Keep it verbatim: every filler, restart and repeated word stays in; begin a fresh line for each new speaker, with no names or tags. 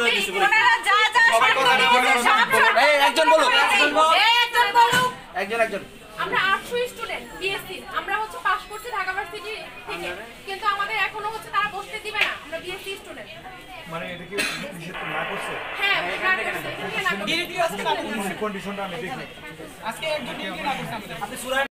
হয়ে গেছে
ওনারা যা যা শর্ত দিয়েছে সব শর্ত
এই একজন বলো
এই একজন বলো
একজন একজন
আমরা আটশো স্টুডেন্ট বিএসসি আমরা হচ্ছে পাস করছি ঢাকা ভার্সিটি থেকে কিন্তু আমাদের এখনো হচ্ছে তারা বসতে দিবে না আমরা বিএসসি স্টুডেন্ট
মানে এটা কি নিষেধ না করছে
হ্যাঁ না করছে
ডিরেক্টলি আজকে না করছে
কন্ডিশনটা আমি দেখি
আজকে একজন ডিরেক্টলি না করছে আমাদের
আপনি